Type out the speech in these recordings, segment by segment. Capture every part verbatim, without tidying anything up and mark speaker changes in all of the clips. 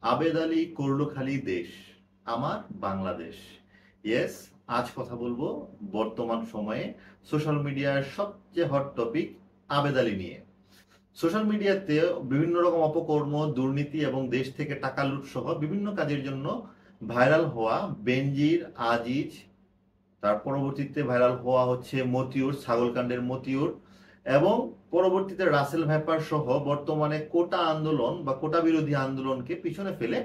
Speaker 1: আবেদ আলী করলো খালি দেশ, আমার বাংলাদেশ। ইয়েস, আজ কথা বলবো বর্তমান সময়ে সোশ্যাল মিডিয়ার সবচেয়ে হট টপিক আবেদ আলী নিয়ে। সোশ্যাল মিডিয়াতে বিভিন্ন রকম অপকর্ম, দুর্নীতি এবং দেশ থেকে টাকা লুট সহ বিভিন্ন কাজের জন্য ভাইরাল হওয়া বেনজির, আজিজ, তার পরবর্তীতে ভাইরাল হওয়া হচ্ছে মতিউর, ছাগলকাণ্ডের মতিউর, এবং পরবর্তীতে রাসেল ভাইপার সহ বর্তমানে কোটা আন্দোলন বা কোটা বিরোধী আন্দোলনকে পিছনে ফেলে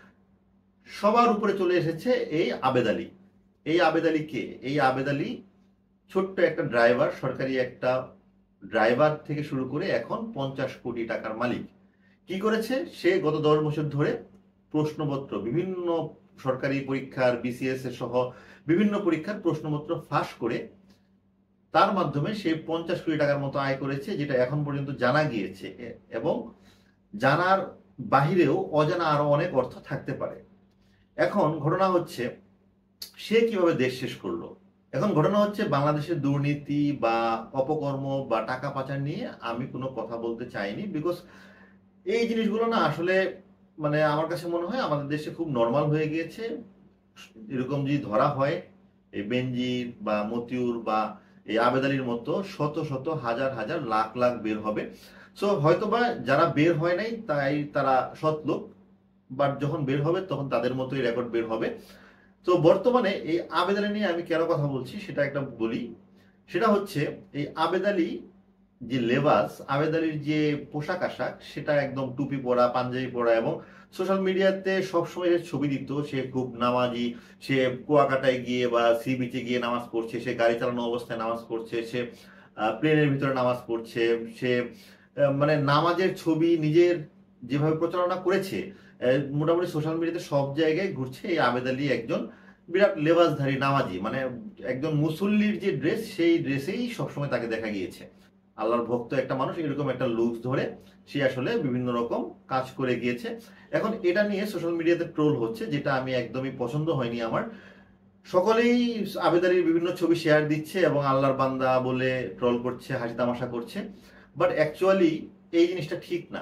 Speaker 1: সবার উপরে চলে এসেছে এই আবেদ আলী। এই আবেদ আলী কে? এই আবেদ আলী ছোট্ট একটা ড্রাইভার, সরকারি একটা ড্রাইভার থেকে শুরু করে এখন পঞ্চাশ কোটি টাকার মালিক। কি করেছে সে? গত দশ বছর ধরে প্রশ্নপত্র, বিভিন্ন সরকারি পরীক্ষার, বিসিএস সহ বিভিন্ন পরীক্ষার প্রশ্নপত্র ফাঁস করে তার মাধ্যমে সে পঞ্চাশ কোটি টাকার মতো আয় করেছে, যেটা এখন পর্যন্ত জানা গিয়েছে, এবং জানার বাহিরেও অজানা আরো অনেক অর্থ থাকতে পারে। এখন ঘটনা হচ্ছে সে কিভাবে দেশ শেষ করলো। এখন ঘটনা হচ্ছে বাংলাদেশের দুর্নীতি বা অপকর্ম বা টাকা পাচার নিয়ে আমি কোনো কথা বলতে চাইনি, বিকজ এই জিনিসগুলো না আসলে মানে আমার কাছে মনে হয় আমাদের দেশে খুব নর্মাল হয়ে গিয়েছে। এরকম যদি ধরা হয়, এই বেনজির বা মতিউর বা এই আবেদ আলীর মতো শত শত হাজার হাজার লাখ লাখ বের হবে। সো হয়তোবা যারা বের হয় নাই তাই তারা সৎ লোক, বাট যখন বের হবে তখন তাদের মতোই রেকর্ড বের হবে। তো বর্তমানে এই আবেদ আলী নিয়ে আমি কেন কথা বলছি সেটা একটা বলি। সেটা হচ্ছে এই আবেদ আলী যে লেবাস, আবেদ আলীর যে পোশাক আশাক, সেটা একদম টুপি পরা, পাঞ্জাবি পরা, এবং সোশ্যাল মিডিয়াতে সবসময় যে ছবি দিত সে খুব নামাজি, সে কুয়াকাটায় গিয়ে বা সি বিচে গিয়ে নামাজ পড়ছে, সে গাড়ি চালানো অবস্থায় নামাজ পড়ছে, সে প্লেনের ভিতরে নামাজ পড়ছে, সে আহ, মানে নামাজের ছবি নিজের যেভাবে প্রচারণা করেছে, আহ, মোটামুটি সোশ্যাল মিডিয়াতে সব জায়গায় ঘুরছে এই আবেদ আলী একজন বিরাট লেবাসধারী নামাজি, মানে একজন মুসল্লির যে ড্রেস সেই ড্রেসেই সবসময় তাকে দেখা গিয়েছে। আল্লাহর ভক্ত একটা মানুষ এরকম একটা লুকস ধরে সে আসলে বিভিন্ন রকম কাজ করে গিয়েছে। এখন এটা নিয়ে সোশ্যাল মিডিয়াতে ট্রোল হচ্ছে, যেটা আমি একদমই পছন্দ হয়নি আমার। সকলেই আবেদ আলীর বিভিন্ন ছবি শেয়ার দিচ্ছে এবং আল্লাহর বান্দা বলে ট্রোল করছে, হাসি তামাশা করছে, বাট অ্যাকচুয়ালি এই জিনিসটা ঠিক না।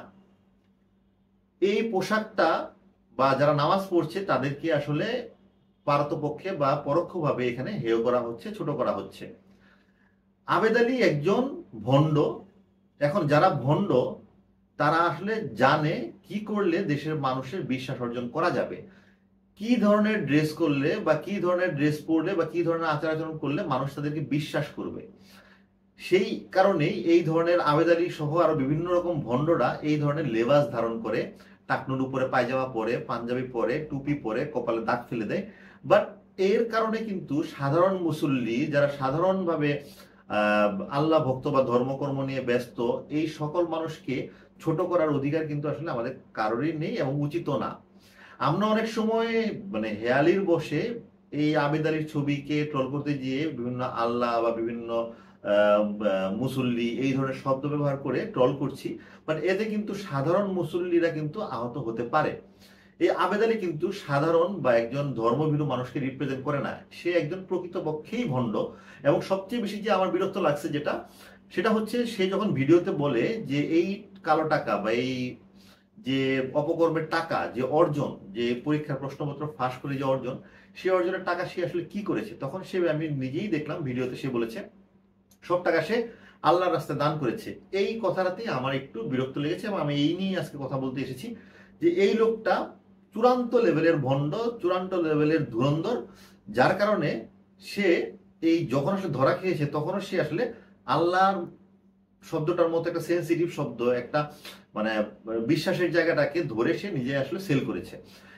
Speaker 1: এই পোশাকটা বা যারা নামাজ পড়ছে তাদেরকে আসলে পারতপক্ষে বা পরোক্ষভাবে এখানে হেয় করা হচ্ছে, ছোট করা হচ্ছে। আবেদ আলী একজন ভণ্ড। এখন যারা ভণ্ড তারা আসলে জানে কি করলে দেশের মানুষের বিশ্বাস অর্জন করা যাবে, কি ধরনের ড্রেস করলে বা কি ধরনের ড্রেস পরলে বা কি ধরনের আচার আচরণ করলে মানুষ তাদেরকে বিশ্বাস করবে। সেই কারণেই এই ধরনের আবেদ আলী সহ আরো বিভিন্ন রকম ভণ্ডরা এই ধরনের লেবাস ধারণ করে, টাকনুর উপরে পায়জামা পরে, পাঞ্জাবি পরে, টুপি পরে, কপালে দাগ ফেলে দেয়। বাট এর কারণে কিন্তু সাধারণ মুসল্লি, যারা সাধারণভাবে আহ আল্লাহ ভক্ত বা ধর্মকর্ম নিয়ে ব্যস্ত, এই সকল মানুষকে ছোট করার অধিকার কিন্তু আসলে আমাদের কারোরই নেই এবং উচিত না। আমরা অনেক সময় মানে হেয়ালির বসে এই আবেদ আলীর ছবিকে ট্রল করতে গিয়ে বিভিন্ন আল্লাহ বা বিভিন্ন আহ, আহ, মুসল্লি এই ধরনের শব্দ ব্যবহার করে ট্রল করছি, বাট এতে কিন্তু সাধারণ মুসল্লিরা কিন্তু আহত হতে পারে। এই আবেদ আলী কিন্তু সাধারণ বা একজন ধর্মভীরু মানুষকে রিপ্রেজেন্ট করে না, সে একজন প্রকৃতপক্ষেই ভণ্ড। এবং সবচেয়ে বেশি যে আমার বিরক্ত লাগছে যেটা, সেটা হচ্ছে সে যখন ভিডিওতে বলে যে এই কালো টাকা বা এই যে অপকর্মের টাকা যে অর্জন, যে পরীক্ষার প্রশ্নপত্র ফাঁস করে যে অর্জন, সে অর্জনের টাকা সে আসলে কি করেছে, তখন সে, আমি নিজেই দেখলাম ভিডিওতে, সে বলেছে সব টাকা সে আল্লাহর রাস্তায় দান করেছে। এই কথাটাতেই আমার একটু বিরক্ত লেগেছে এবং আমি এই নিয়ে আজকে কথা বলতে এসেছি যে এই লোকটা চূড়ান্ত লেভেলের ভণ্ড, চূড়ান্ত লেভেলের ধুরন্ধর, যার কারণে সে এই যখন আসলে ধরা খেয়েছে তখনও সে আসলে আল্লাহর শব্দটার মতো একটা সেন্সিটিভ শব্দ, একটা মানে বিশ্বাসের জায়গাটাকে ধরে সে নিজে আসলে সেল করেছে।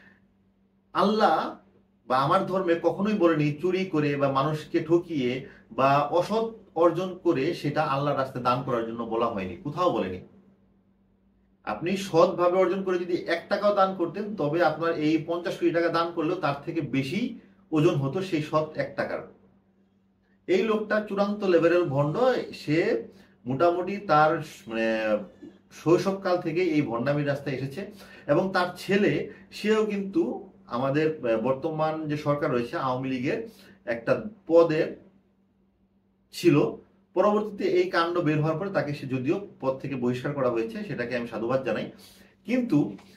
Speaker 1: আল্লাহ বা আমার ধর্মে কখনোই বলেনি চুরি করে বা মানুষকে ঠকিয়ে বা অসৎ অর্জন করে সেটা আল্লাহর রাস্তায় দান করার জন্য বলা হয়নি, কোথাও বলেনি। আপনি সৎভাবে অর্জন করে যদি এক টাকাও দান করতেন, তবে আপনার এই পঞ্চাশ কোটি টাকা দান করলেও তার থেকে বেশি ওজন হতো সেই সৎ এক টাকার। এই লোকটা চূড়ান্ত লেভেলের ভণ্ড। সে মোটামুটি তার মানে শৈশবকাল থেকে এই ভণ্ডামির রাস্তায় এসেছে, এবং তার ছেলে সেও কিন্তু আমাদের বর্তমান যে সরকার রয়েছে আওয়ামী লীগের একটা পদে ছিল। পরবর্তীতে এই কাণ্ড বের হওয়ার পরে তাকে সে যদিও পদ থেকে বহিষ্কার করা হয়েছে, সেটাকে আমি সাধুবাদ জানাই। কিন্তু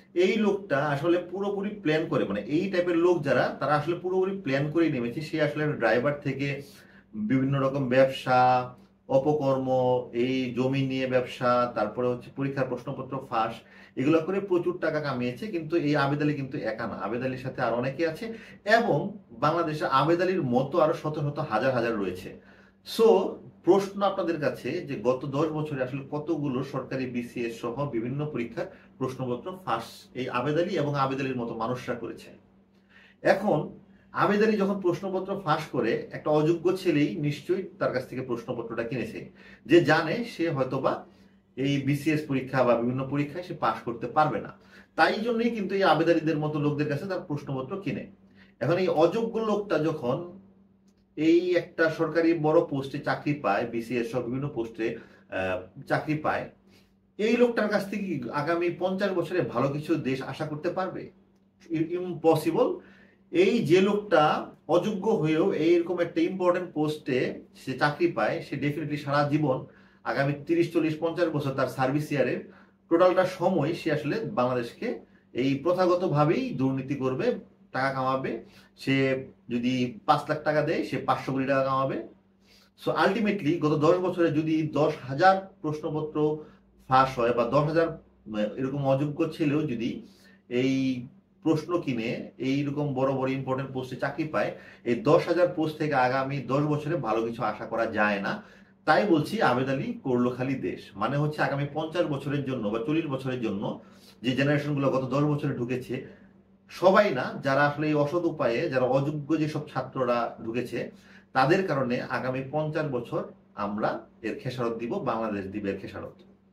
Speaker 1: এই লোকটা আসলে পুরোপুরি প্ল্যান করে, মানে এই টাইপের লোক যারা, তারা আসলে পুরোপুরি প্ল্যান করেই নেমেছে। সে আসলে ড্রাইভার থেকে বিভিন্ন রকম ব্যবসা, অপকর্ম, এই জমি নিয়ে ব্যবসা, তারপরে হচ্ছে পরীক্ষার প্রশ্নপত্র ফাঁস, এগুলো করে প্রচুর টাকা কামিয়েছে। কিন্তু এই আবেদ আলী কিন্তু একা না, আবেদ আলীর সাথে আর অনেকে আছে, এবং বাংলাদেশে আবেদ আলীর মতো আরো শত শত হাজার হাজার রয়েছে। সো প্রশ্ন আপনাদের কাছে যে গত দশ বছরে আসলে কতগুলো সরকারি বিসিএস সহ বিভিন্ন পরীক্ষার প্রশ্নপত্র ফাঁস এই আবেদ আলী এবং আবেদ আলীর মতো মানুষরা করেছে। এখন আবেদ আলী যখন প্রশ্নপত্র ফাঁস করে, একটা অযোগ্য ছেলেই নিশ্চয়ই তার কাছ থেকে প্রশ্নপত্রটা কিনেছে, যে জানে সে হয়তোবা এই বিসিএস পরীক্ষা বা বিভিন্ন পরীক্ষায় সে পাশ করতে পারবে না। তাই জন্যই কিন্তু এই আবেদ আলীদের মতো লোকদের কাছে তার প্রশ্নপত্র কিনে। এখন এই অযোগ্য লোকটা যখন এই একটা সরকারি বড় পোস্টে চাকরি পায়, বিসিএস সহ বিভিন্ন পোস্টে চাকরি পায়, এই লোকটার কাছ থেকে আগামী পঞ্চাশ বছরে ভালো কিছু দেশ আশা করতে পারবে? ইম্পসিবল। এই যে লোকটা অযোগ্য হয়েও এইরকম একটা ইম্পর্টেন্ট পোস্টে সে চাকরি পায়, সে ডেফিনেটলি সারা জীবন আগামী তিরিশ চল্লিশ পঞ্চাশ বছর তার সার্ভিস ইয়ারের টোটালটা সময় সে আসলে বাংলাদেশকে এই প্রথাগতভাবেই দুর্নীতি করবে, টাকা কামাবে। সে যদি পাঁচ লাখ টাকা দেয়, সে পাঁচশো কোটি টাকা কামাবে। সো আলটিমেটলি গত দশ বছরে যদি দশ হাজার প্রশ্নপত্র ফাঁস হয়, বা দশ হাজার এরকম অযোগ্য ছেলেও যদি এই প্রশ্ন কিনে এইরকম বড় বড় ইম্পর্টেন্ট পোস্টে চাকরি পায়, এই দশ হাজার পোস্ট থেকে আগামী দশ বছরে ভালো কিছু আশা করা যায় না। তাই বলছি আবেদ আলী করলো খালি দেশ, মানে হচ্ছে আগামী পঞ্চাশ বছরের জন্য বা চল্লিশ বছরের জন্য যে জেনারেশন গুলো গত দশ বছরে ঢুকেছে, সবাই না, যারা আসলে এই অসৎ উপায়ে, যারা অযোগ্য যেসব ছাত্ররা ঢুকেছে, তাদের কারণে আগামী পঞ্চাশ বছর আমরা এর খেসারত দিব, বাংলাদেশ দিবে এর খেসারত।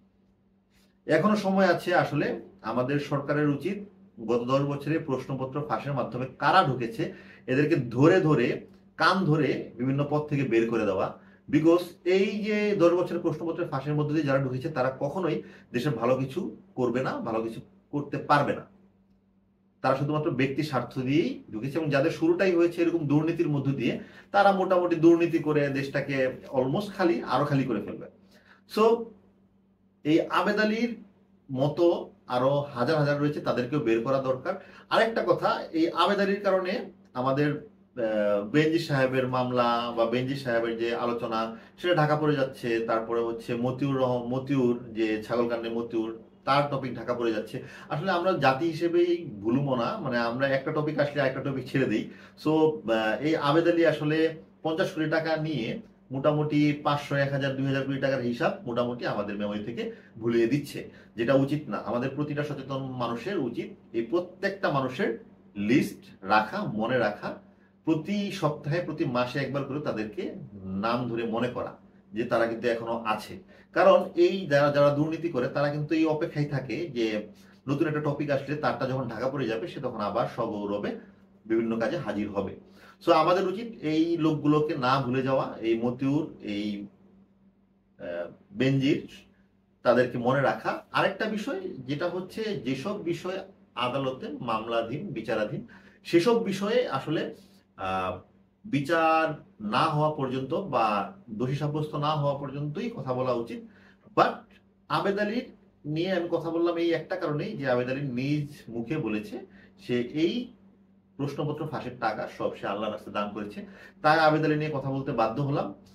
Speaker 1: এখনো সময় আছে। আসলে আমাদের সরকারের উচিত গত দশ বছরে প্রশ্নপত্র ফাঁসের মাধ্যমে কারা ঢুকেছে এদেরকে ধরে ধরে কান ধরে বিভিন্ন পথ থেকে বের করে দেওয়া। বিকজ এই যে দশ বছরের প্রশ্নপত্রের ফাঁসের মধ্যে দিয়ে যারা ঢুকেছে, তারা কখনোই দেশের ভালো কিছু করবে না, ভালো কিছু করতে পারবে না। তারা শুধুমাত্র ব্যক্তি স্বার্থ দিয়েই ঢুকেছে, এবং যাদের শুরুটাই হয়েছে এরকম দুর্নীতির মধ্য দিয়ে, তারা মোটামুটি দুর্নীতি করে দেশটাকে অলমোস্ট খালি, আরো খালি করে ফেলবে। সো এই আবেদ আলীর মতো আরো হাজার হাজার রয়েছে, তাদেরকেও বের করা দরকার। আরেকটা কথা, এই আবেদ আলীর কারণে আমাদের বেনজি সাহেবের মামলা বা বেনজি সাহেবের যে আলোচনা, সেটা ঢাকা পড়ে যাচ্ছে। তারপরে হচ্ছে মতিউর রহমান, মতিউর যে ছাগলকাণ্ডে মতিউর, তার টপিক ঢাকা পড়ে যাচ্ছে। আসলে আমরা জাতি হিসেবেই ভুলুমো না, মানে আমরা একটা টপিক আসলে একটা টপিক ছেড়ে দিই। সো এই আবেদ আলী আসলে পঞ্চাশ কোটি টাকা নিয়ে মোটামুটি পাঁচশো এক হাজার দুই হাজার কোটি টাকার হিসাব মোটামুটি আমাদের মেমোরি থেকে ভুলিয়ে দিচ্ছে, যেটা উচিত না। আমাদের প্রতিটা সচেতন মানুষের উচিত এই প্রত্যেকটা মানুষের লিস্ট রাখা, মনে রাখা, প্রতি সপ্তাহে প্রতি মাসে একবার করে তাদেরকে নাম ধরে মনে করা যে তারা কিন্তু এখনো আছে। কারণ এই যারা যারা দুর্নীতি করে, তারা কিন্তু এই অপেক্ষায় থাকে যে নতুন একটা টপিক আসলে তারটা যখন ঢাকা পড়ে যাবে, সে তখন আবার সগৌরবে বিভিন্ন কাজে হাজির হবে। সো আমাদের উচিত এই লোকগুলোকে না ভুলে যাওয়া, এই মতিউর, এই বেনজির, তাদেরকে মনে রাখা। আরেকটা বিষয় যেটা হচ্ছে, যেসব বিষয় আদালতে মামলাধীন, বিচারাধীন, সেসব বিষয়ে আসলে বিচার না হওয়া পর্যন্ত বা দোষী সাব্যস্ত না হওয়া পর্যন্তই কথা বলা উচিত। বাট আবেদ আলীর নিয়ে আমি কথা বললাম এই একটা কারণেই, যে আবেদ আলী নিজ মুখে বলেছে সে এই প্রশ্নপত্র ফাঁসের টাকা সব সে আল্লাহর রাস্তায় দান করেছে। তাই আবেদ আলী নিয়ে কথা বলতে বাধ্য হলাম।